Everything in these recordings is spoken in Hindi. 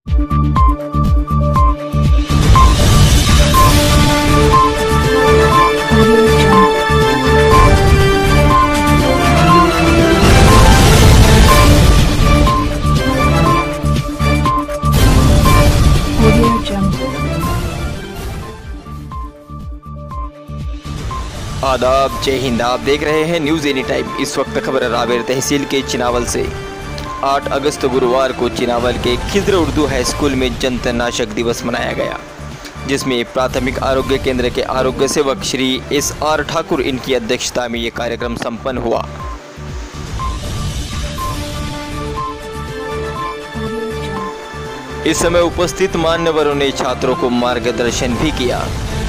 आदाब, जय हिंद। आप देख रहे हैं न्यूज़ एनी टाइम। इस वक्त खबर रावेर तहसील के चिनावल से। 8 अगस्त गुरुवार को चिनावल के खिजर उर्दू हाई स्कूल में जंतुनाशक दिवस मनाया गया, जिसमें प्राथमिक आरोग्य केंद्र के आरोग्य सेवक श्री SR ठाकुर इनकी अध्यक्षता में ये कार्यक्रम संपन्न हुआ। इस समय उपस्थित मान्यवरों ने छात्रों को मार्गदर्शन भी किया।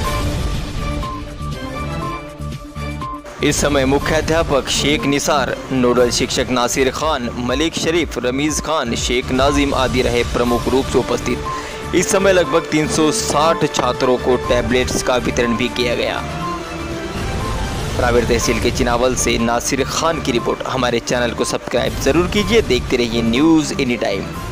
इस समय मुख्याध्यापक शेख निसार, नोडल शिक्षक नासिर खान, मलिक शरीफ, रमीज़ खान, शेख नाजिम आदि रहे प्रमुख रूप से उपस्थित। इस समय लगभग 360 छात्रों को टैबलेट्स का वितरण भी किया गया। रावेर तहसील के चिनावल से नासिर खान की रिपोर्ट। हमारे चैनल को सब्सक्राइब जरूर कीजिए। देखते रहिए न्यूज़ एनी टाइम।